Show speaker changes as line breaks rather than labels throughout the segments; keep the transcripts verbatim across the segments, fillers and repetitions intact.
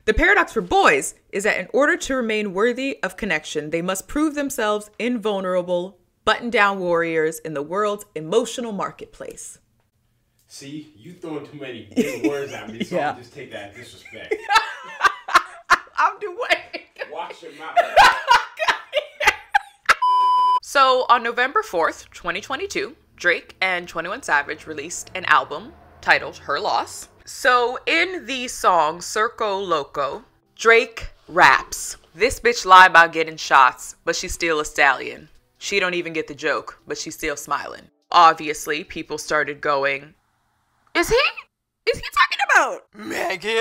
The paradox for boys is that in order to remain worthy of connection, they must prove themselves invulnerable, button-down warriors in the world's emotional marketplace.
See, you throwing too many big words at me, so
Yeah.
I'll just take that as disrespect.
I'm doing.
Watch your mouth.
So on November fourth, twenty twenty-two, Drake and twenty-one Savage released an album titled Her Loss. So in the song Circo Loco, Drake raps, "This bitch lie about getting shots, but she's still a stallion. She don't even get the joke, but she's still smiling." Obviously, people started going, Is he? Is he talking about Megan?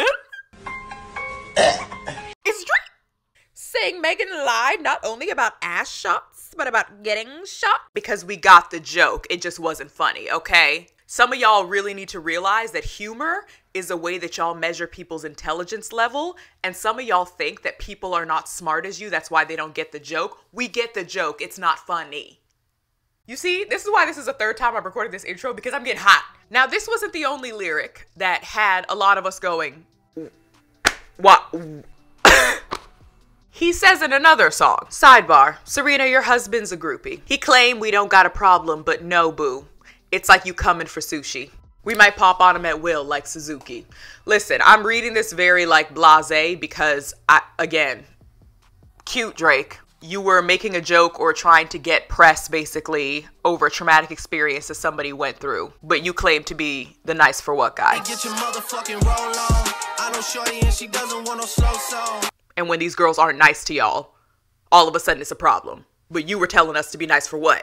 Is Drake saying Megan lied not only about ass shots, but about getting shot? Because we got the joke. It just wasn't funny, okay? Some of y'all really need to realize that humor is a way that y'all measure people's intelligence level. And some of y'all think that people are not smart as you. That's why they don't get the joke. We get the joke. It's not funny. You see, this is why this is the third time I've recorded this intro, because I'm getting hot. Now, this wasn't the only lyric that had a lot of us going, what? He says in another song, sidebar, Serena, your husband's a groupie. He claimed we don't got a problem, but no, boo. It's like you coming for sushi. We might pop on him at will like Suzuki. Listen, I'm reading this very like blasé because, I, again, cute Drake. You were making a joke or trying to get press basically over a traumatic experience that somebody went through, but you claim to be the nice for what guy.
Get your motherfucking roll on. I know shorty and she doesn't want no slow song.
And when these girls aren't nice to y'all, all of a sudden it's a problem. But you were telling us to be nice for what?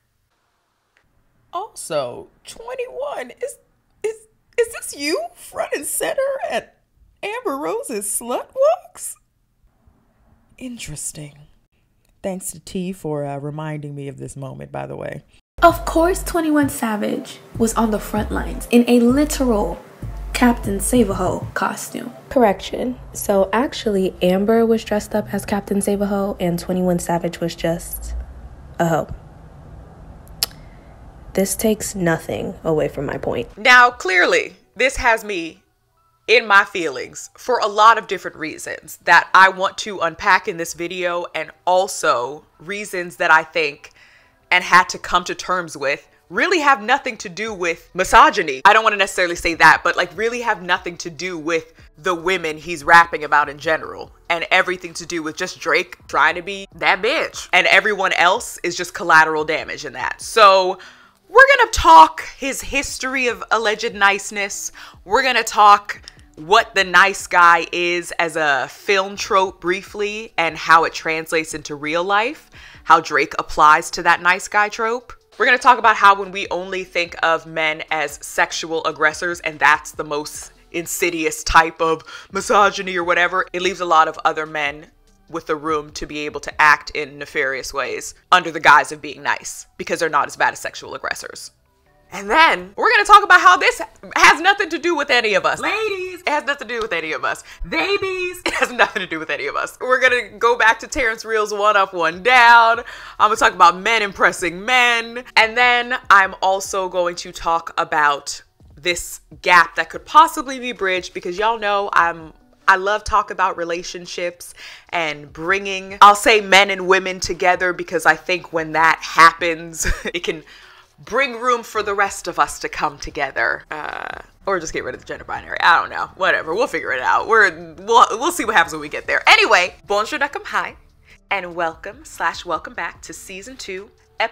Also, twenty-one, is is is this you front and center at Amber Rose's slut walks? Interesting. Thanks to T for uh, reminding me of this moment, by the way.
Of course, twenty-one Savage was on the front lines in a literal Captain Save-A-Ho costume. Correction. So actually, Amber was dressed up as Captain Save-A-Ho and twenty-one Savage was just a hoe. This takes nothing away from my point.
Now, clearly, this has me in my feelings for a lot of different reasons that I want to unpack in this video, and also reasons that I think and had to come to terms with really have nothing to do with misogyny. I don't want to necessarily say that, but like really have nothing to do with the women he's rapping about in general, and everything to do with just Drake trying to be that bitch, and everyone else is just collateral damage in that. So we're gonna talk his history of alleged niceness. We're gonna talk what the nice guy is as a film trope briefly, and how it translates into real life, how Drake applies to that nice guy trope. We're gonna talk about how when we only think of men as sexual aggressors, and that's the most insidious type of misogyny or whatever, it leaves a lot of other men with the room to be able to act in nefarious ways under the guise of being nice, because they're not as bad as sexual aggressors. And then we're gonna talk about how this has nothing to do with any of us. Ladies, it has nothing to do with any of us. Babies, it has nothing to do with any of us. We're gonna go back to Terrence Real's One Up, One Down. I'm gonna talk about men impressing men. And then I'm also going to talk about this gap that could possibly be bridged, because y'all know I'm I love talk about relationships and bringing, I'll say, men and women together, because I think when that happens, it can bring room for the rest of us to come together, uh, or just get rid of the gender binary. I don't know, whatever, we'll figure it out. We're, we'll, we'll see what happens when we get there. Anyway, bonjour, welcome, hi, and welcome slash welcome back to season two,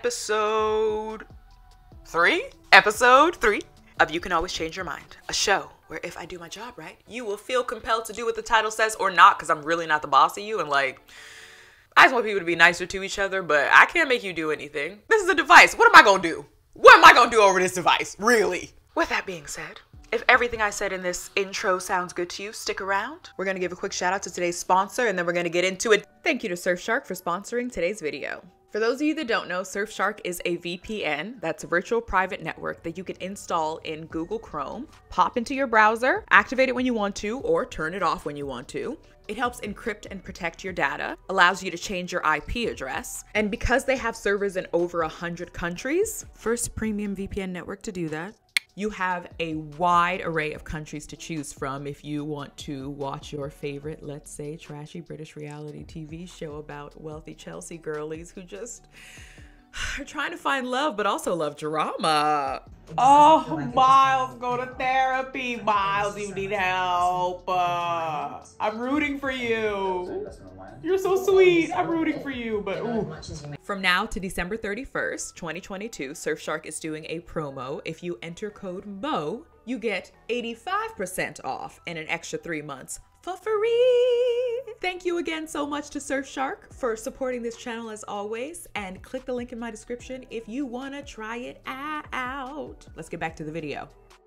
episode three, episode three of You Can Always Change Your Mind, a show where if I do my job right, you will feel compelled to do what the title says or not, because I'm really not the boss of you, and like, I just want people to be nicer to each other, but I can't make you do anything. This is a device. What am I gonna do? What am I gonna do over this device? Really? With that being said, if everything I said in this intro sounds good to you, stick around. We're gonna give a quick shout out to today's sponsor, and then we're gonna get into it. Thank you to Surfshark for sponsoring today's video. For those of you that don't know, Surfshark is a V P N, that's a virtual private network that you can install in Google Chrome, pop into your browser, activate it when you want to, or turn it off when you want to. It helps encrypt and protect your data, allows you to change your I P address, and because they have servers in over one hundred countries, first premium V P N network to do that, You have a wide array of countries to choose from if you want to watch your favorite, let's say, trashy British reality T V show about wealthy Chelsea girlies who just are trying to find love, but also love drama. Oh, Miles, go to therapy. Miles, you need help. Uh, I'm rooting for you. You're so sweet. I'm rooting for you, but ooh. From now to December thirty-first, twenty twenty-two, Surfshark is doing a promo. If you enter code Mbowe, you get eighty-five percent off and an extra three months for free. Thank you again so much to Surfshark for supporting this channel as always, and click the link in my description if you want to try it out. Let's get back to the video.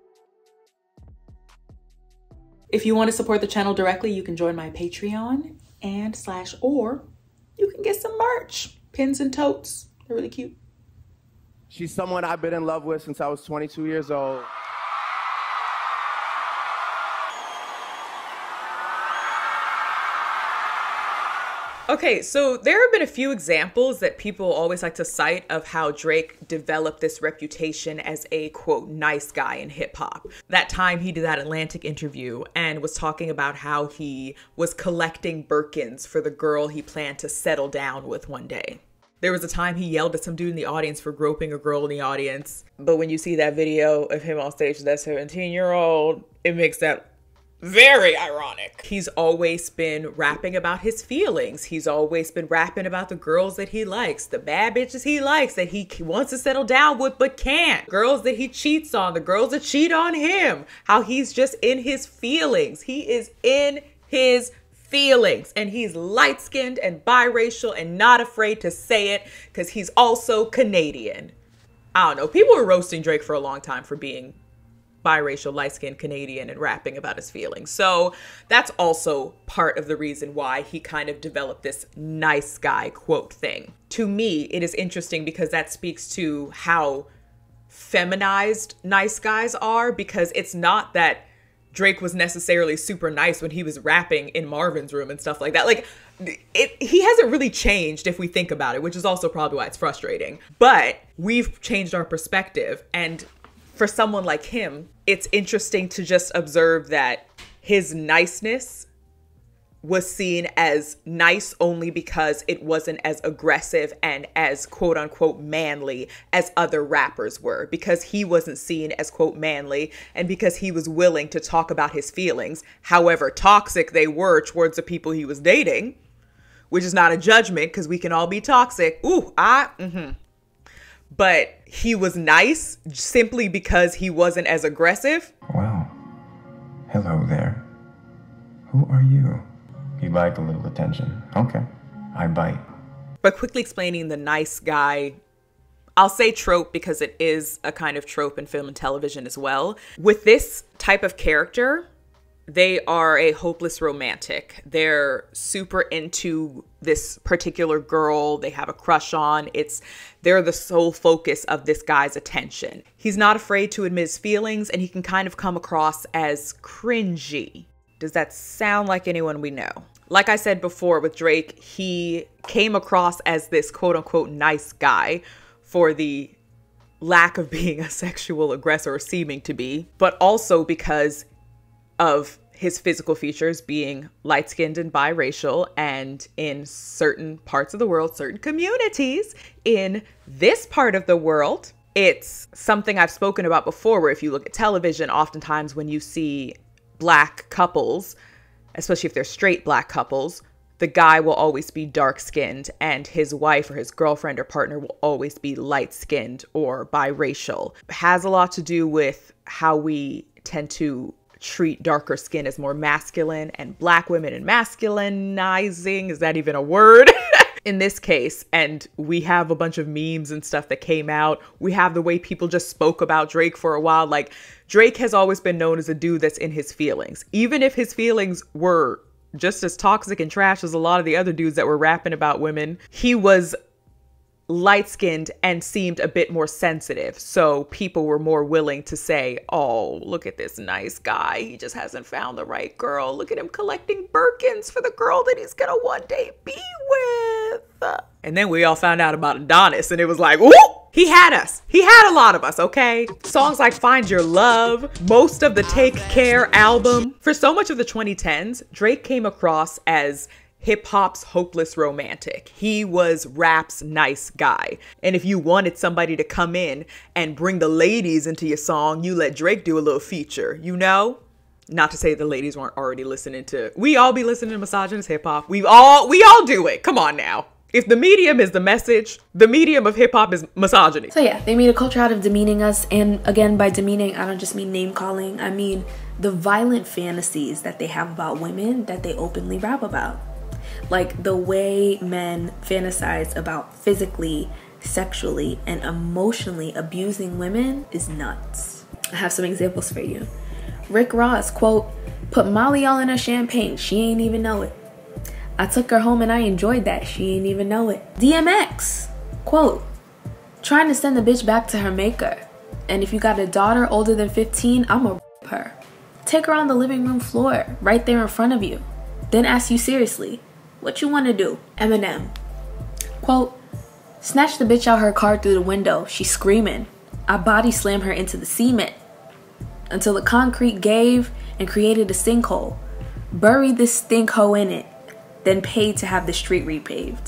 If you want to support the channel directly, you can join my Patreon and slash, or you can get some merch, pins and totes. They're really cute.
She's someone I've been in love with since I was twenty-two years old.
Okay, so there have been a few examples that people always like to cite of how Drake developed this reputation as a, quote, nice guy in hip hop. That time he did that Atlantic interview and was talking about how he was collecting Birkins for the girl he planned to settle down with one day. There was a time he yelled at some dude in the audience for groping a girl in the audience. But when you see that video of him on stage with that seventeen year old, it makes that very ironic. He's always been rapping about his feelings. He's always been rapping about the girls that he likes, the bad bitches he likes that he wants to settle down with but can't, girls that he cheats on, the girls that cheat on him, how he's just in his feelings. He is in his feelings, and he's light-skinned and biracial and not afraid to say it because he's also Canadian. I don't know. People were roasting Drake for a long time for being biracial, light-skinned Canadian and rapping about his feelings. So that's also part of the reason why he kind of developed this nice guy quote thing. To me, it is interesting because that speaks to how feminized nice guys are, because it's not that Drake was necessarily super nice when he was rapping in Marvin's room and stuff like that. Like, it, he hasn't really changed if we think about it, which is also probably why it's frustrating. But we've changed our perspective, and for someone like him, it's interesting to just observe that his niceness was seen as nice only because it wasn't as aggressive and as quote unquote manly as other rappers were, because he wasn't seen as quote manly and because he was willing to talk about his feelings, however toxic they were towards the people he was dating, which is not a judgment because we can all be toxic. Ooh, I, mm-hmm. But he was nice simply because he wasn't as aggressive.
Well, hello there. Who are you? You like a little attention. Okay, I bite.
But quickly explaining the nice guy, I'll say trope because it is a kind of trope in film and television as well. With this type of character, they are a hopeless romantic. They're super into this particular girl they have a crush on. It's they're the sole focus of this guy's attention. He's not afraid to admit his feelings, and he can kind of come across as cringy. Does that sound like anyone we know? Like I said before with Drake, he came across as this quote unquote nice guy for the lack of being a sexual aggressor or seeming to be, but also because of his physical features being light-skinned and biracial, and in certain parts of the world, certain communities in this part of the world, it's something I've spoken about before, where if you look at television, oftentimes when you see black couples, especially if they're straight black couples, the guy will always be dark-skinned and his wife or his girlfriend or partner will always be light-skinned or biracial. It has a lot to do with how we tend to treat darker skin as more masculine and black women and masculinizing. Is that even a word? In this case, and we have a bunch of memes and stuff that came out. We have the way people just spoke about Drake for a while. Like, Drake has always been known as a dude that's in his feelings. Even if his feelings were just as toxic and trash as a lot of the other dudes that were rapping about women, he was light-skinned and seemed a bit more sensitive. So people were more willing to say, oh, look at this nice guy. He just hasn't found the right girl. Look at him collecting Birkins for the girl that he's gonna one day be with. And then we all found out about Adonis and it was like, ooh, He had us. He had a lot of us, okay? Songs like Find Your Love, most of the Take Care album. For so much of the twenty tens, Drake came across as hip-hop's hopeless romantic. He was rap's nice guy. And if you wanted somebody to come in and bring the ladies into your song, you let Drake do a little feature, you know? Not to say the ladies weren't already listening to, we all be listening to misogynist hip-hop. We all, we all do it. Come on now. If the medium is the message, the medium of hip-hop is misogyny.
So yeah, they made a culture out of demeaning us. And again, by demeaning, I don't just mean name calling. I mean the violent fantasies that they have about women that they openly rap about. Like the way men fantasize about physically, sexually, and emotionally abusing women is nuts. I have some examples for you. Rick Ross, quote, put Molly all in her champagne, she ain't even know it. I took her home and I enjoyed that, she ain't even know it. D M X, quote, trying to send the bitch back to her maker. And if you got a daughter older than fifteen, I'ma rape her. Take her on the living room floor, right there in front of you. Then ask you seriously, what you wanna do? Eminem, quote, snatch the bitch out her car through the window, she's screaming. I body slam her into the cement until the concrete gave and created a sinkhole. Buried this stink hoe in it, then paid to have the street repaved.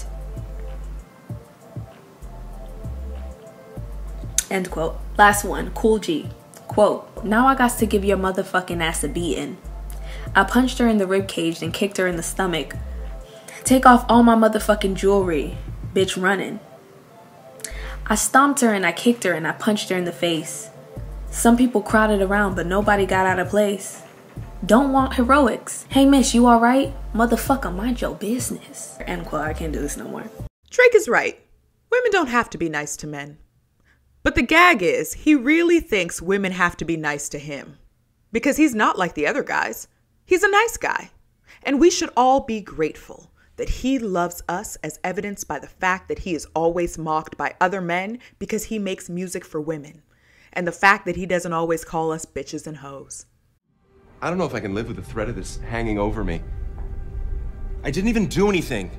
End quote. Last one, Cool G. Quote, now I got to give your motherfucking ass a beating. I punched her in the rib cage and kicked her in the stomach. Take off all my motherfucking jewelry, bitch running. I stomped her and I kicked her and I punched her in the face. Some people crowded around, but nobody got out of place. Don't want heroics. Hey miss, you alright? Motherfucker, mind your business. End quote. I can't do this no more.
Drake is right. Women don't have to be nice to men. But the gag is, he really thinks women have to be nice to him. Because he's not like the other guys. He's a nice guy. And we should all be grateful that he loves us, as evidenced by the fact that he is always mocked by other men because he makes music for women. And the fact that he doesn't always call us bitches and hoes.
I don't know if I can live with the threat of this hanging over me. I didn't even do anything.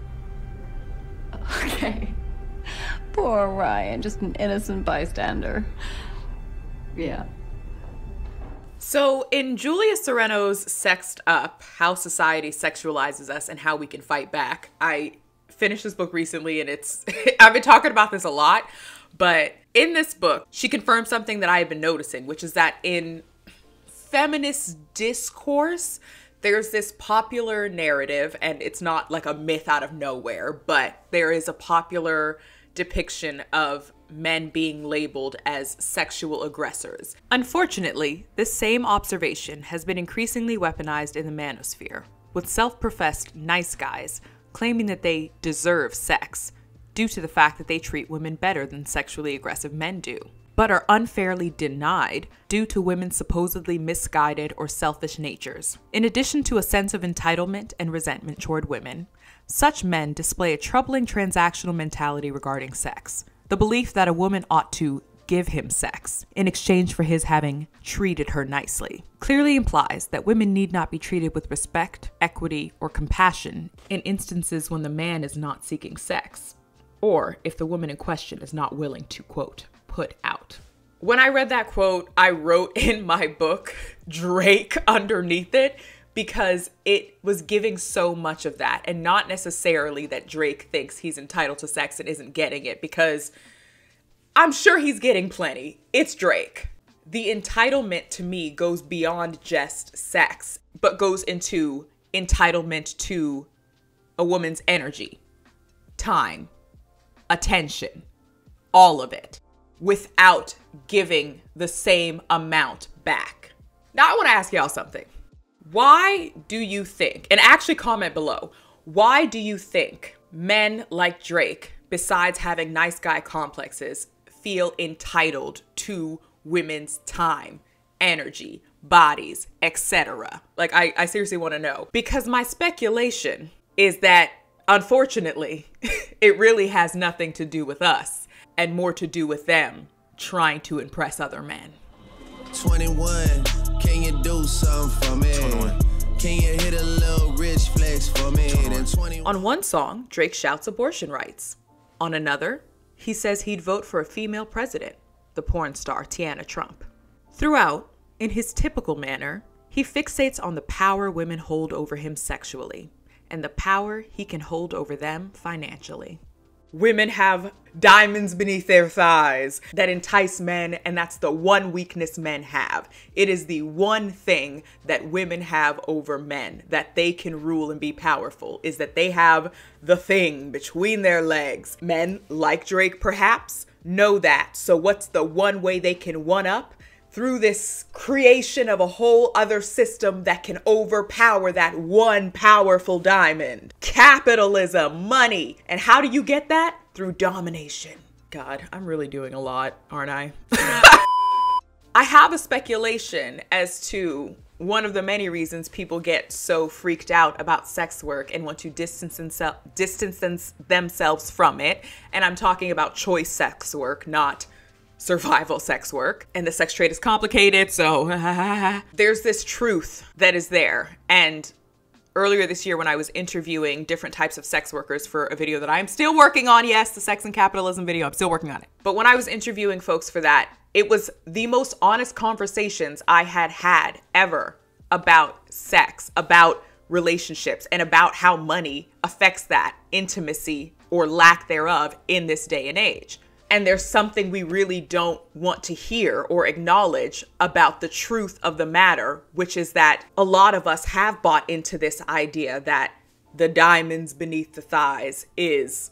Okay. Poor Ryan, just an innocent bystander. Yeah.
So in Julia Sereno's Sexed Up, How Society Sexualizes Us and How We Can Fight Back, I finished this book recently and it's, I've been talking about this a lot, but in this book, she confirms something that I have been noticing, which is that in feminist discourse, there's this popular narrative, and it's not like a myth out of nowhere, but there is a popular depiction of men being labeled as sexual aggressors. Unfortunately, this same observation has been increasingly weaponized in the manosphere, with self-professed nice guys claiming that they deserve sex due to the fact that they treat women better than sexually aggressive men do, but are unfairly denied due to women's supposedly misguided or selfish natures. In addition to a sense of entitlement and resentment toward women, such men display a troubling transactional mentality regarding sex. The belief that a woman ought to give him sex in exchange for his having treated her nicely clearly implies that women need not be treated with respect, equity, or compassion in instances when the man is not seeking sex, or if the woman in question is not willing to, quote, put out. When I read that quote, I wrote in my book, Drake, underneath it, because it was giving so much of that, and not necessarily that Drake thinks he's entitled to sex and isn't getting it, because I'm sure he's getting plenty. It's Drake. The entitlement to me goes beyond just sex, but goes into entitlement to a woman's energy, time, attention, all of it, without giving the same amount back. Now I want to ask y'all something. Why do you think, and actually comment below, why do you think men like Drake, besides having nice guy complexes, feel entitled to women's time, energy, bodies, et cetera? Like, I, I seriously want to know. Because my speculation is that, unfortunately, it really has nothing to do with us and more to do with them trying to impress other men.
twenty-one, can you do something for me? twenty-one. Can you hit a little rich flex for me? Then twenty-one.
On one song, Drake shouts abortion rights. On another, he says he'd vote for a female president, the porn star Tiana Trump. Throughout, in his typical manner, he fixates on the power women hold over him sexually and the power he can hold over them financially. Women have diamonds beneath their thighs that entice men, and that's the one weakness men have. It is the one thing that women have over men, that they can rule and be powerful, is that they have the thing between their legs. Men, like Drake perhaps, know that. So what's the one way they can one up? Through this creation of a whole other system that can overpower that one powerful diamond. Capitalism, money. And how do you get that? Through domination. God, I'm really doing a lot, aren't I? I have a speculation as to one of the many reasons people get so freaked out about sex work and want to distance, themse- distance themselves from it. And I'm talking about choice sex work, not survival sex work. And the sex trade is complicated, so there's this truth that is there. And earlier this year when I was interviewing different types of sex workers for a video that I'm still working on, yes, the sex and capitalism video, I'm still working on it. But when I was interviewing folks for that, it was the most honest conversations I had had ever about sex, about relationships, and about how money affects that intimacy or lack thereof in this day and age. And there's something we really don't want to hear or acknowledge about the truth of the matter, which is that a lot of us have bought into this idea that the diamonds beneath the thighs is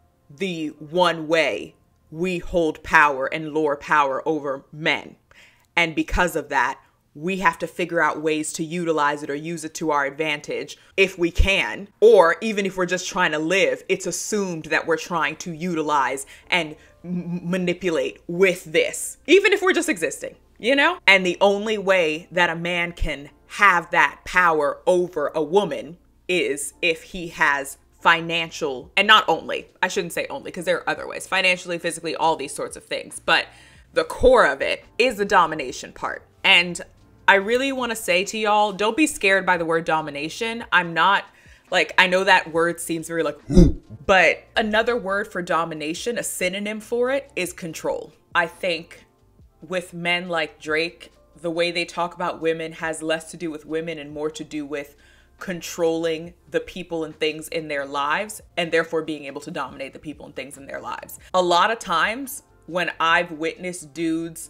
the one way we hold power and lure power over men. And because of that, we have to figure out ways to utilize it or use it to our advantage if we can. Or even if we're just trying to live, it's assumed that we're trying to utilize and manipulate with this, even if we're just existing, you know? And the only way that a man can have that power over a woman is if he has financial, and not only, I shouldn't say only, because there are other ways, financially, physically, all these sorts of things. But the core of it is the domination part. And I really want to say to y'all, don't be scared by the word domination. I'm not like, I know that word seems very like, but another word for domination, a synonym for it, is control. I think with men like Drake, the way they talk about women has less to do with women and more to do with controlling the people and things in their lives, and therefore being able to dominate the people and things in their lives. A lot of times when I've witnessed dudes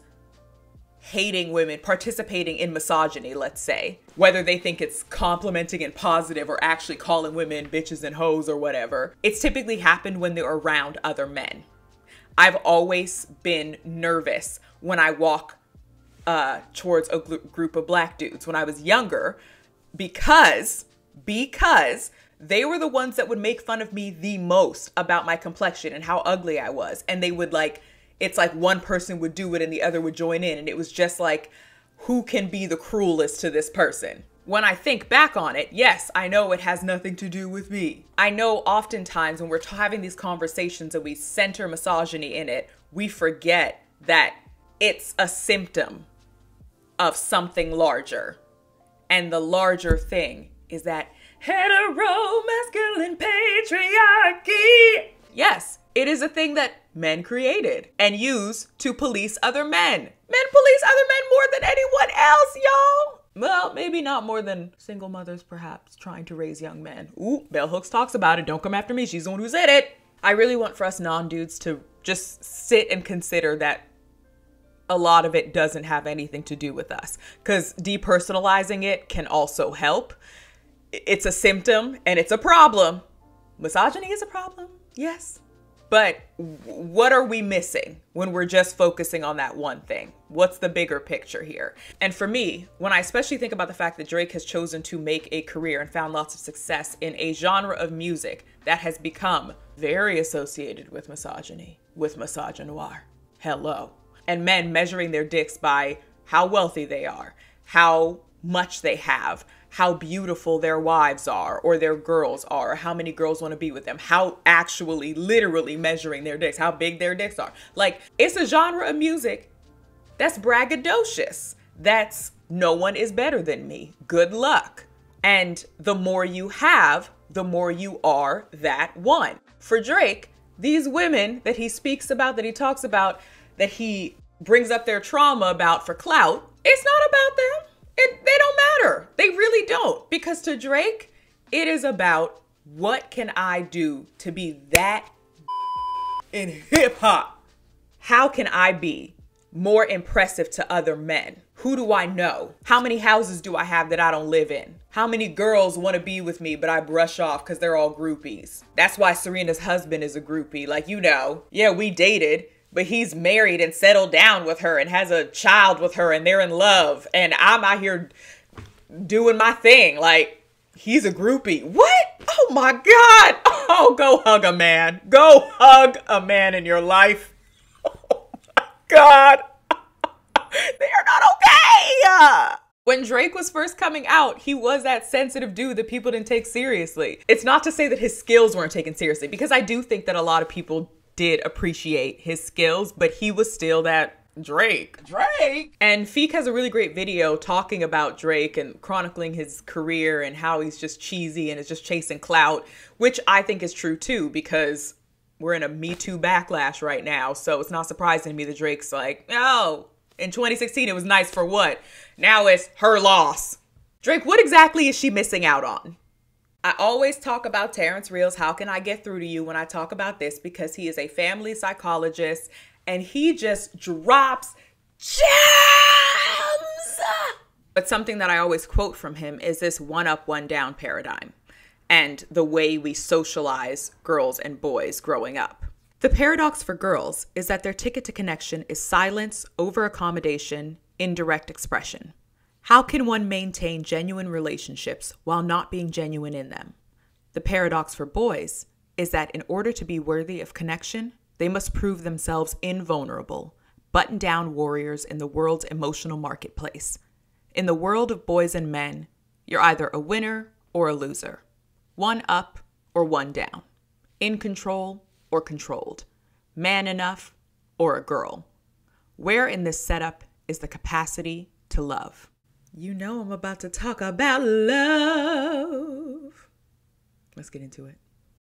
hating women, participating in misogyny, let's say, whether they think it's complimenting and positive or actually calling women bitches and hoes or whatever, it's typically happened when they're around other men. I've always been nervous when I walk uh, towards a gl- group of black dudes when I was younger, because, because they were the ones that would make fun of me the most about my complexion and how ugly I was. And they would like, it's like one person would do it and the other would join in. And it was just like, who can be the cruelest to this person? When I think back on it, yes, I know it has nothing to do with me. I know oftentimes when we're having these conversations and we center misogyny in it, we forget that it's a symptom of something larger. And the larger thing is that hetero masculine patriarchy. Yes, it is a thing that men created and use to police other men. Men police other men more than anyone else, y'all. Well, maybe not more than single mothers, perhaps, trying to raise young men. Ooh, Bell Hooks talks about it. Don't come after me. She's the one who said it. I really want for us non-dudes to just sit and consider that a lot of it doesn't have anything to do with us, because depersonalizing it can also help. It's a symptom and it's a problem. Misogyny is a problem, yes. But what are we missing when we're just focusing on that one thing? What's the bigger picture here? And for me, when I especially think about the fact that Drake has chosen to make a career and found lots of success in a genre of music that has become very associated with misogyny, with misogynoir. Hello. And men measuring their dicks by how wealthy they are, how much they have, how beautiful their wives are or their girls are, or how many girls want to be with them, how actually literally measuring their dicks, how big their dicks are. Like, it's a genre of music that's braggadocious. That's no one is better than me. Good luck. And the more you have, the more you are that one. For Drake, these women that he speaks about, that he talks about, that he brings up their trauma about for clout, it's not about them. It, they don't matter. They really don't. Because to Drake, it is about what can I do to be that in hip hop? How can I be more impressive to other men? Who do I know? How many houses do I have that I don't live in? How many girls want to be with me but I brush off because they're all groupies? That's why Serena's husband is a groupie. Like, you know, yeah, we dated, but he's married and settled down with her and has a child with her and they're in love. And I'm out here doing my thing. Like, he's a groupie. What? Oh my God. Oh, go hug a man. Go hug a man in your life. Oh my God. They are not okay. When Drake was first coming out, he was that sensitive dude that people didn't take seriously. It's not to say that his skills weren't taken seriously, because I do think that a lot of people did appreciate his skills, but he was still that Drake. Drake! And Feek has a really great video talking about Drake and chronicling his career and how he's just cheesy and is just chasing clout, which I think is true too, because we're in a Me Too backlash right now. So it's not surprising to me that Drake's like, oh, in twenty sixteen, it was nice for what? Now it's her loss. Drake, what exactly is she missing out on? I always talk about Terrence Real's How Can I Get Through to You when I talk about this, because he is a family psychologist and he just drops gems. But something that I always quote from him is this one up, one down paradigm and the way we socialize girls and boys growing up. The paradox for girls is that their ticket to connection is silence, over-accommodation, indirect expression. How can one maintain genuine relationships while not being genuine in them? The paradox for boys is that in order to be worthy of connection, they must prove themselves invulnerable, button-down warriors in the world's emotional marketplace. In the world of boys and men, you're either a winner or a loser, one up or one down, in control or controlled, man enough or a girl. Where in this setup is the capacity to love? You know I'm about to talk about love. Let's get into it.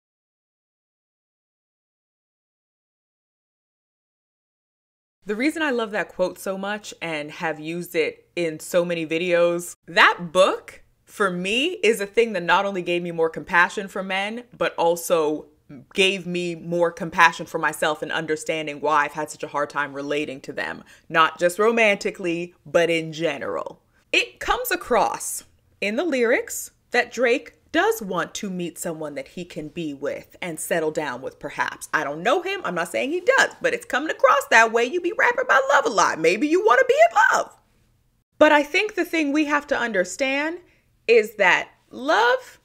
The reason I love that quote so much and have used it in so many videos, that book for me is a thing that not only gave me more compassion for men, but also gave me more compassion for myself and understanding why I've had such a hard time relating to them, not just romantically, but in general. It comes across in the lyrics that Drake does want to meet someone that he can be with and settle down with, perhaps. I don't know him. I'm not saying he does, but it's coming across that way. You be rapping about love a lot. Maybe you want to be in love. But I think the thing we have to understand is that love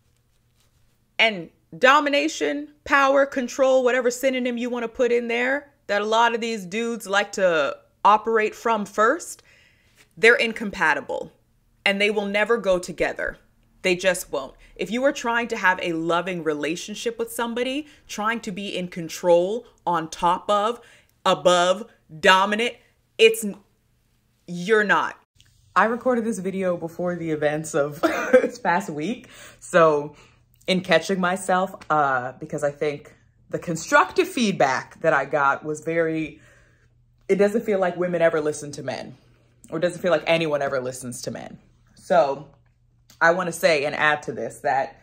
and domination, power, control, whatever synonym you want to put in there, that a lot of these dudes like to operate from first, they're incompatible and they will never go together. They just won't. If you are trying to have a loving relationship with somebody, trying to be in control, on top of, above, dominant, it's, you're not. I recorded this video before the events of this past week. So in catching myself, uh, because I think the constructive feedback that I got was very, it doesn't feel like women ever listen to men, or doesn't feel like anyone ever listens to men. So I want to say and add to this that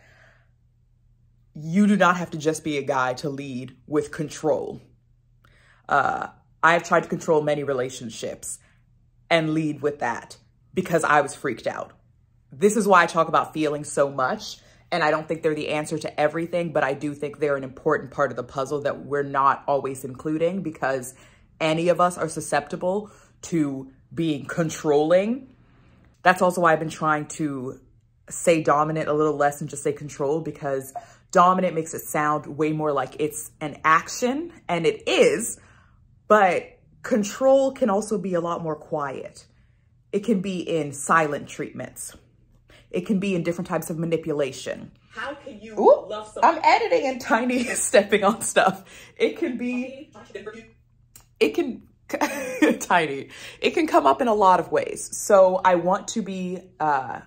you do not have to just be a guy to lead with control. Uh, I've tried to control many relationships and lead with that because I was freaked out. This is why I talk about feelings so much. And I don't think they're the answer to everything, but I do think they're an important part of the puzzle that we're not always including, because any of us are susceptible to being controlling. That's also why I've been trying to say dominant a little less and just say control, because dominant makes it sound way more like it's an action, and it is, but control can also be a lot more quiet. It can be in silent treatments. It can be in different types of manipulation. How can you Ooh, love someone? I'm editing and Tiny is stepping on stuff. It can be, it can, Tiny, it can come up in a lot of ways. So I want to be uh,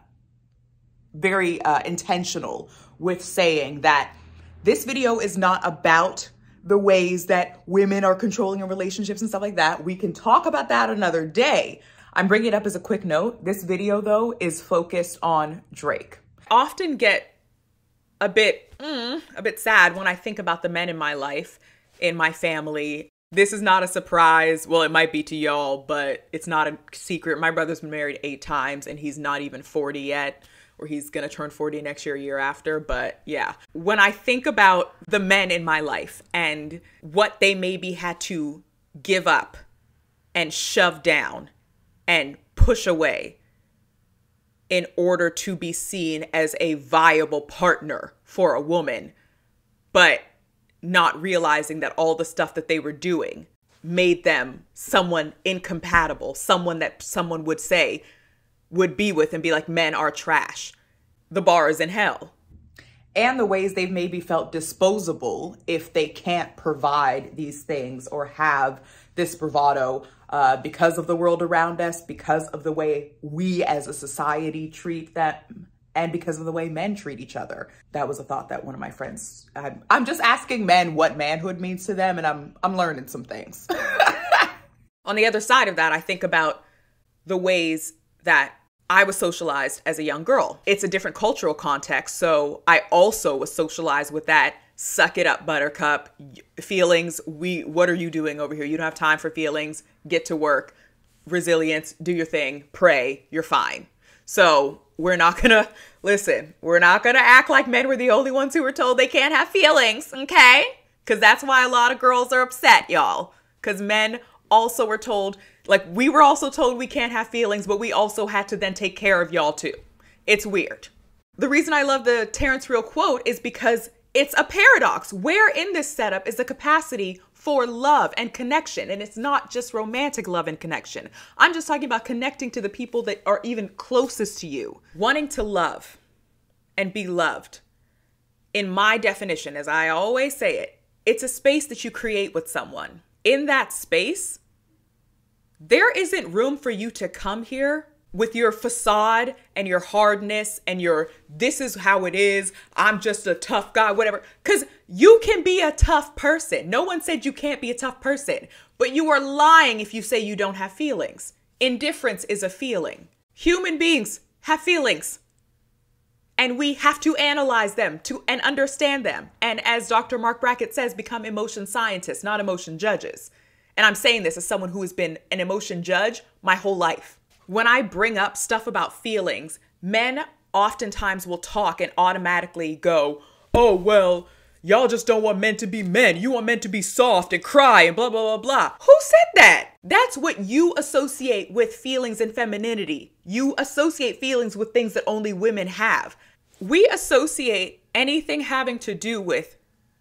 very uh, intentional with saying that this video is not about the ways that women are controlling in relationships and stuff like that. We can talk about that another day. I'm bringing it up as a quick note. This video, though, is focused on Drake. I often get a bit, mm, a bit sad when I think about the men in my life, in my family. This is not a surprise. Well, it might be to y'all, but it's not a secret. My brother's been married eight times and he's not even forty yet, or he's gonna turn forty next year, year after. But yeah, when I think about the men in my life and what they maybe had to give up and shove down and push away in order to be seen as a viable partner for a woman, but not realizing that all the stuff that they were doing made them someone incompatible, someone that someone would say would be with and be like, men are trash. The bar is in hell. And the ways they've maybe felt disposable if they can't provide these things or have this bravado uh, because of the world around us, because of the way we as a society treat them, and because of the way men treat each other. That was a thought that one of my friends, I'm, I'm just asking men what manhood means to them, and I'm, I'm learning some things. On the other side of that, I think about the ways that I was socialized as a young girl. It's a different cultural context, so I also was socialized with that suck it up, buttercup, feelings. We, what are you doing over here? You don't have time for feelings, get to work, resilience, do your thing, pray, you're fine. So we're not gonna, listen, we're not gonna act like men were the only ones who were told they can't have feelings, okay? Because that's why a lot of girls are upset, y'all. Because men also were told, like, we were also told we can't have feelings, but we also had to then take care of y'all too. It's weird. The reason I love the Terrence Real quote is because it's a paradox. Where in this setup is the capacity for love and connection? And it's not just romantic love and connection. I'm just talking about connecting to the people that are even closest to you. Wanting to love and be loved. In my definition, as I always say it, it's a space that you create with someone. In that space, there isn't room for you to come here with your facade and your hardness and your, this is how it is, I'm just a tough guy, whatever. Because you can be a tough person. No one said you can't be a tough person, but you are lying if you say you don't have feelings. Indifference is a feeling. Human beings have feelings. And we have to analyze them to and understand them. And as Doctor Mark Brackett says, become emotion scientists, not emotion judges. And I'm saying this as someone who has been an emotion judge my whole life. When I bring up stuff about feelings, men oftentimes will talk and automatically go, oh, well, y'all just don't want men to be men. You want men to be soft and cry and blah, blah, blah, blah. Who said that? That's what you associate with feelings and femininity. You associate feelings with things that only women have. We associate anything having to do with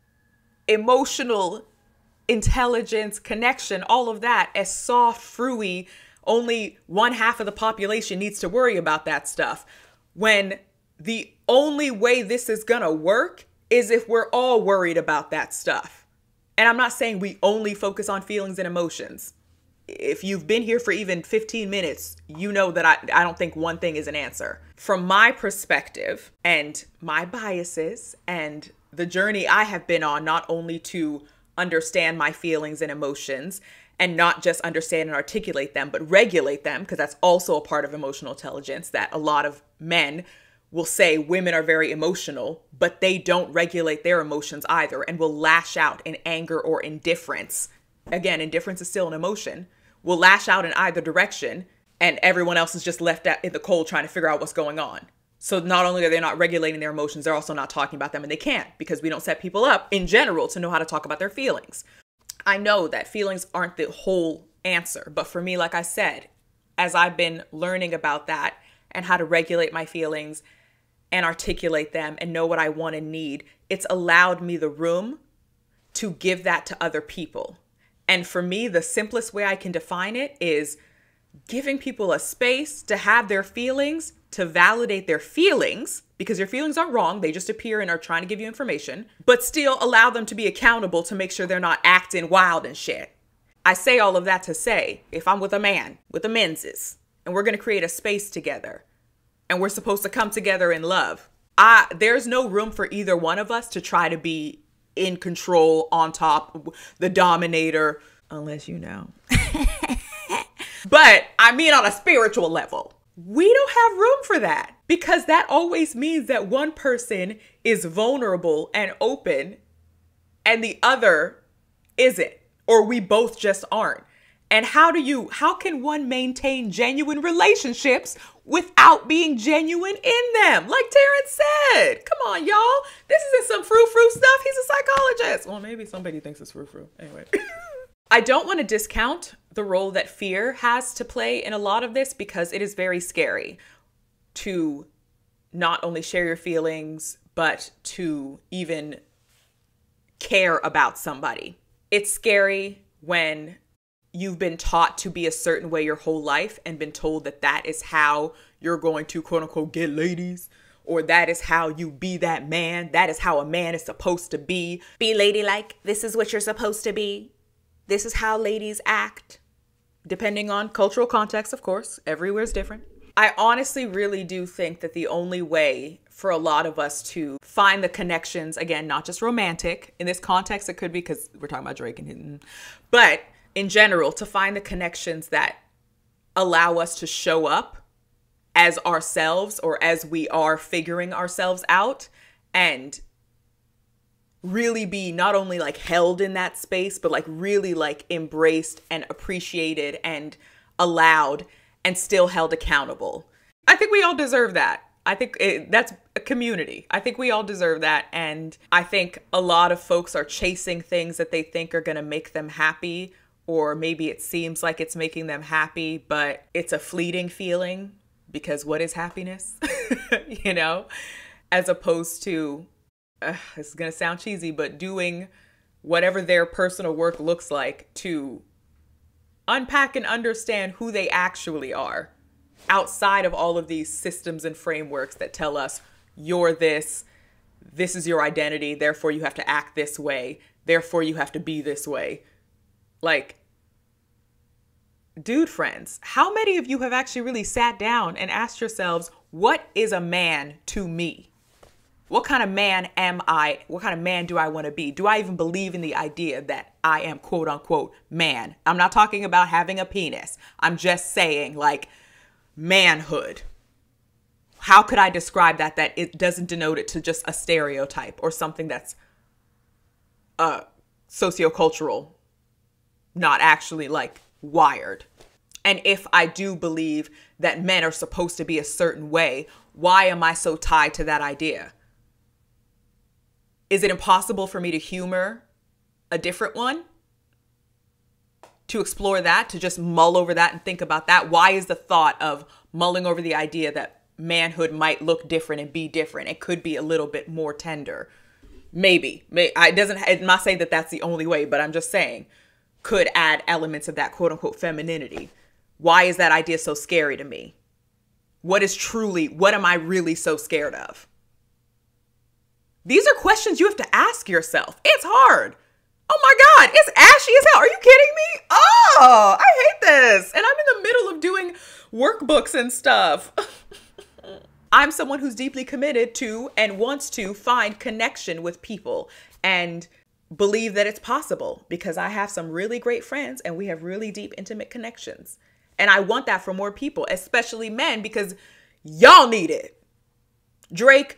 emotional intelligence, connection, all of that as soft, fruity. Only one half of the population needs to worry about that stuff. When the only way this is gonna work is if we're all worried about that stuff. And I'm not saying we only focus on feelings and emotions. If you've been here for even fifteen minutes, you know that I, I don't think one thing is an answer. From my perspective and my biases and the journey I have been on, not only to understand my feelings and emotions, and not just understand and articulate them, but regulate them, because that's also a part of emotional intelligence, that a lot of men will say women are very emotional, but they don't regulate their emotions either and will lash out in anger or indifference. Again, indifference is still an emotion. Will lash out in either direction, and everyone else is just left out in the cold trying to figure out what's going on. So not only are they not regulating their emotions, they're also not talking about them, and they can't, because we don't set people up in general to know how to talk about their feelings. I know that feelings aren't the whole answer, but for me, like I said, as I've been learning about that and how to regulate my feelings and articulate them and know what I want and need, it's allowed me the room to give that to other people. And for me, the simplest way I can define it is giving people a space to have their feelings, to validate their feelings, because your feelings aren't wrong. They just appear and are trying to give you information, but still allow them to be accountable to make sure they're not acting wild and shit. I say all of that to say, if I'm with a man, with a menses, and we're going to create a space together, and we're supposed to come together in love, I, there's no room for either one of us to try to be in control, on top, the dominator, unless you know. But I mean on a spiritual level. We don't have room for that, because that always means that one person is vulnerable and open and the other isn't, or we both just aren't. And how do you, how can one maintain genuine relationships without being genuine in them? Like Terrence said, come on, y'all. This isn't some frou-frou stuff. He's a psychologist. Well, maybe somebody thinks it's frou-frou. Anyway. I don't want to discount the role that fear has to play in a lot of this, because it is very scary to not only share your feelings, but to even care about somebody. It's scary when you've been taught to be a certain way your whole life and been told that that is how you're going to quote unquote get ladies, or that is how you be that man. That is how a man is supposed to be. Be ladylike. This is what you're supposed to be. This is how ladies act. Depending on cultural context, of course, everywhere's different. I honestly really do think that the only way for a lot of us to find the connections, again, not just romantic, in this context it could be because we're talking about Drake and Hinton, but in general, to find the connections that allow us to show up as ourselves, or as we are figuring ourselves out, and really be not only like held in that space, but like really like embraced and appreciated and allowed and still held accountable. I think we all deserve that. I think it, that's a community. I think we all deserve that. And I think a lot of folks are chasing things that they think are going to make them happy, or maybe it seems like it's making them happy, but it's a fleeting feeling, because what is happiness? You know, as opposed to, uh, this is going to sound cheesy, but doing whatever their personal work looks like to unpack and understand who they actually are outside of all of these systems and frameworks that tell us you're this, this is your identity, therefore you have to act this way, therefore you have to be this way. Like, dude friends, how many of you have actually really sat down and asked yourselves, what is a man to me? What kind of man am I? What kind of man do I want to be? Do I even believe in the idea that I am quote unquote man? I'm not talking about having a penis. I'm just saying like manhood. How could I describe that, that it doesn't denote it to just a stereotype or something that's uh, sociocultural, not actually like wired? And if I do believe that men are supposed to be a certain way, why am I so tied to that idea? Is it impossible for me to humor a different one? To explore that, to just mull over that and think about that? Why is the thought of mulling over the idea that manhood might look different and be different? It could be a little bit more tender. Maybe. May, I doesn't, I'm not saying that that's the only way, but I'm just saying could add elements of that quote unquote femininity. Why is that idea so scary to me? What is truly, what am I really so scared of? These are questions you have to ask yourself. It's hard. Oh my God, it's ashy as hell. Are you kidding me? Oh, I hate this. And I'm in the middle of doing workbooks and stuff. I'm someone who's deeply committed to and wants to find connection with people and believe that it's possible, because I have some really great friends and we have really deep, intimate connections. And I want that for more people, especially men, because y'all need it. Drake.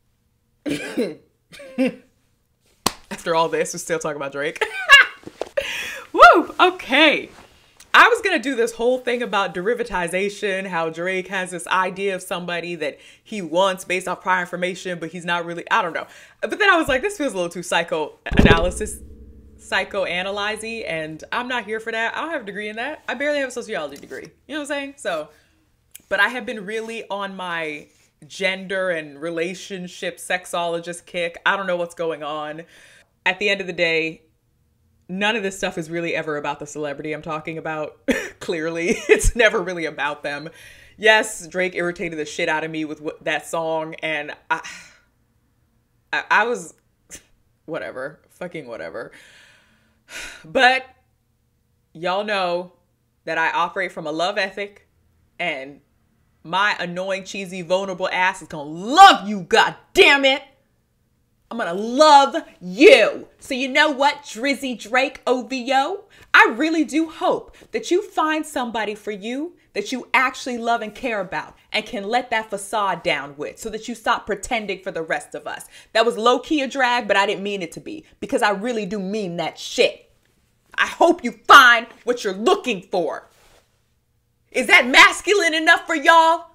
After all this, we're still talking about Drake. Woo! Okay. I was going to do this whole thing about derivatization, how Drake has this idea of somebody that he wants based off prior information, but he's not really, I don't know. But then I was like, this feels a little too psychoanalysis, psychoanalyze-y, and I'm not here for that. I don't have a degree in that. I barely have a sociology degree. You know what I'm saying? So, but I have been really on my gender and relationship sexologist kick. I don't know what's going on. At the end of the day, none of this stuff is really ever about the celebrity I'm talking about. Clearly, it's never really about them. Yes, Drake irritated the shit out of me with what, that song, and I, I, I was, whatever, fucking whatever. But y'all know that I operate from a love ethic, and my annoying, cheesy, vulnerable ass is gonna love you, god damn it. I'm gonna love you. So you know what, Drizzy Drake O V O? I really do hope that you find somebody for you that you actually love and care about and can let that facade down with, so that you stop pretending for the rest of us. That was low-key a drag, but I didn't mean it to be, because I really do mean that shit. I hope you find what you're looking for. Is that masculine enough for y'all?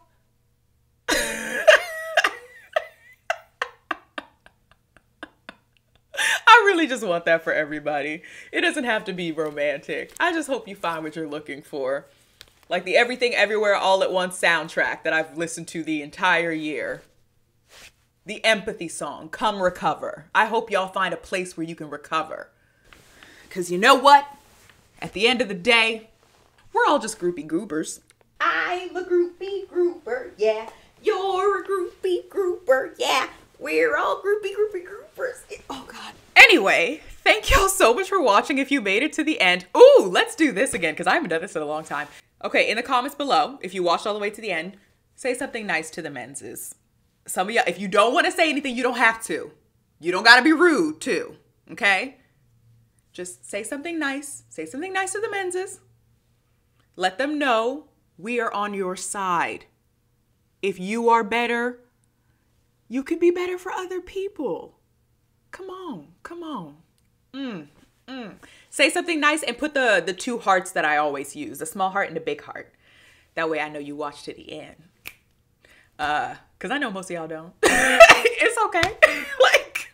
I really just want that for everybody. It doesn't have to be romantic. I just hope you find what you're looking for. Like the Everything Everywhere All at Once soundtrack that I've listened to the entire year. The empathy song, Come Recover. I hope y'all find a place where you can recover. Because you know what? At the end of the day, we're all just groupie goobers. I'm a groupie grouper, yeah. You're a groupie grouper, yeah. We're all groupie groupie groupers. Oh, God. Anyway, thank y'all so much for watching if you made it to the end. Ooh, let's do this again, because I haven't done this in a long time. Okay, in the comments below, if you watched all the way to the end, say something nice to the menses. Some of y'all, if you don't want to say anything, you don't have to. You don't got to be rude, too. Okay? Just say something nice. Say something nice to the menses. Let them know we are on your side. If you are better, you could be better for other people. Come on. Come on. Mm, mm. Say something nice and put the, the two hearts that I always use. A small heart and a big heart. That way I know you watched to the end. Uh, because I know most of y'all don't. It's okay. Like,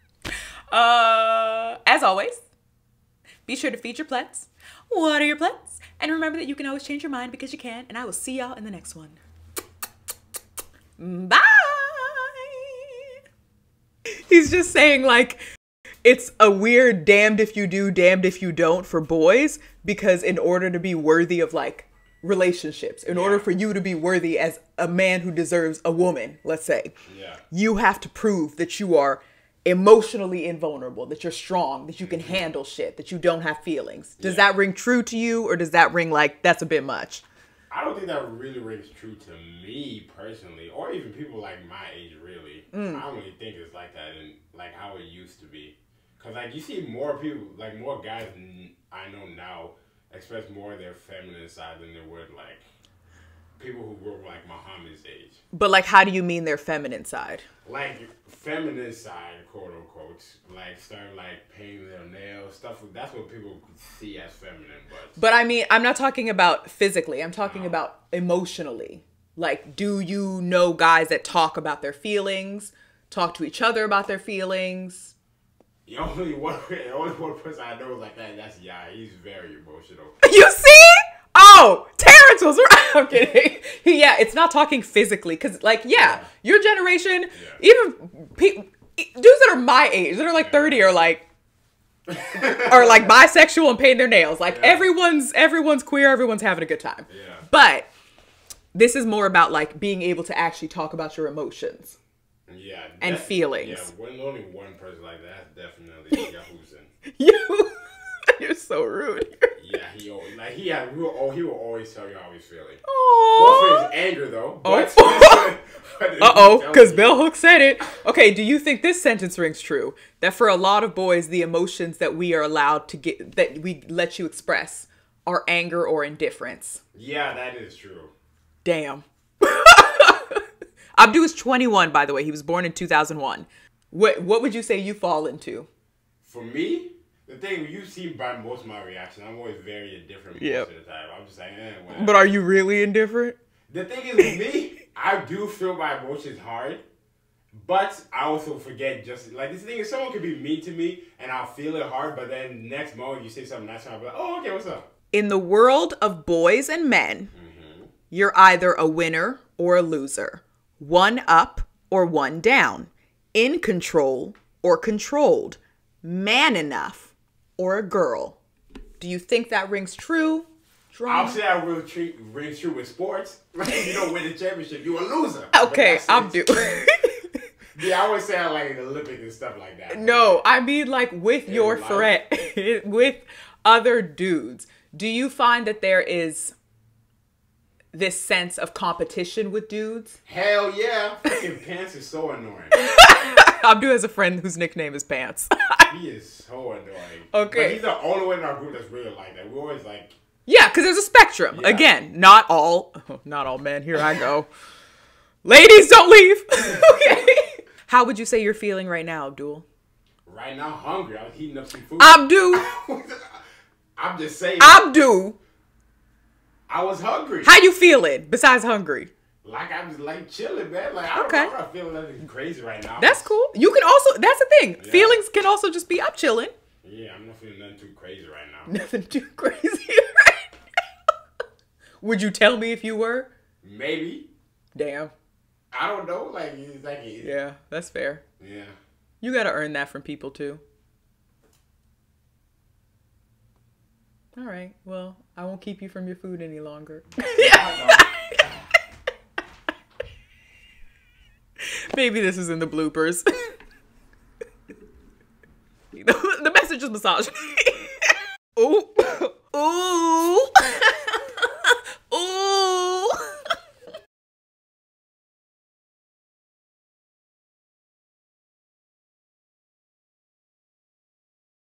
uh, as always, be sure to feed your plets. What are your plets? And remember that you can always change your mind, because you can. And I will see y'all in the next one. Bye. He's just saying, like, it's a weird damned if you do, damned if you don't for boys, because in order to be worthy of, like, relationships, in yeah. order for you to be worthy as a man who deserves a woman, let's say, yeah. you have to prove that you are emotionally invulnerable, that you're strong, that you can handle shit, that you don't have feelings. Does yeah. that ring true to you, or does that ring like, that's a bit much?
I don't think that really rings true to me personally, or even people like my age, really. Mm. I don't really think it's like that, and like how it used to be. Because like you see more people, like more guys I know now express more of their feminine side than they would like people who grew up like Muhammad's age. But like, how do you mean their feminine side? Like feminine side, quote unquote, like start like painting their nails, stuff. That's what people see as feminine. But
but I mean, I'm not talking about physically. I'm talking no. about emotionally. Like, do you know guys that talk about their feelings, talk to each other about their feelings?
The only one, the only one person I know like that. That's yeah. He's very emotional.
You see? Oh, Terrence was right. I'm kidding. Yeah, it's not talking physically, because, like, yeah, yeah, your generation, yeah. even people, dudes that are my age, that are like thirty, are like, are like bisexual and paint their nails. Like, yeah. everyone's everyone's queer, everyone's having a good time. Yeah. But this is more about like being able to actually talk about your emotions.
Yeah.
And feelings.
Yeah, when only one person like that, definitely Yahusin.
You. You're so rude.
Yeah, he always, like he had, we were, oh, he will always tell you how he's feeling.
Aww.
Well, for his anger though. But,
oh. Uh oh, because Bell Hook said it. Okay, do you think this sentence rings true? That for a lot of boys, the emotions that we are allowed to get, that we let you express, are anger or indifference?
Yeah, that is true.
Damn. Abdu is twenty-one, by the way. He was born in two thousand one. What What would you say you fall into?
For me? The thing, you see by most of my reactions, I'm always very indifferent most yep. of the time. I'm just like, eh, whatever.
But are you really indifferent?
The thing is, with me, I do feel my emotions hard, but I also forget just, like, this thing is, someone could be mean to me, and I'll feel it hard, but then next moment you say something nice, and I'll be like, oh, okay, what's up?
In the world of boys and men, mm-hmm. you're either a winner or a loser. One up or one down. In control or controlled. Man enough or a girl. Do you think that rings true? Drama?
I'll say that will treat, rings true with sports. You don't win the championship, you're a loser.
Okay, I'm due.
Yeah, I always say I like the Olympics and stuff like that.
No, I mean like with your threat, with other dudes. Do you find that there is this sense of competition with dudes?
Hell yeah. Fucking pants is so annoying.
Abdu has a friend whose nickname is Pants.
He is so annoying.
Okay.
But he's the only one in our group that's really like that. We always like...
Yeah, because there's a spectrum.
Yeah.
Again, not all, not all men. Here I go. Ladies, don't leave. Okay. How would you say you're feeling right now, Abdul?
Right now, hungry. I was heating up some food.
Abdu.
I'm just saying.
Abdu.
I was hungry.
How you feeling besides hungry?
Like I was like chilling, man. Like I don't
Okay.
know, I'm not feeling nothing crazy right now.
That's cool. You can also, that's the thing.
Yeah.
Feelings can also just be, I'm chilling.
Yeah, I'm not feeling nothing too crazy right now.
Nothing too crazy right now. Would you tell me if you were?
Maybe.
Damn.
I don't know. Like, it's like
Yeah, that's fair.
Yeah.
You got to earn that from people too. All right. Well, I won't keep you from your food any longer. Maybe this is in the bloopers. The message is misogyny.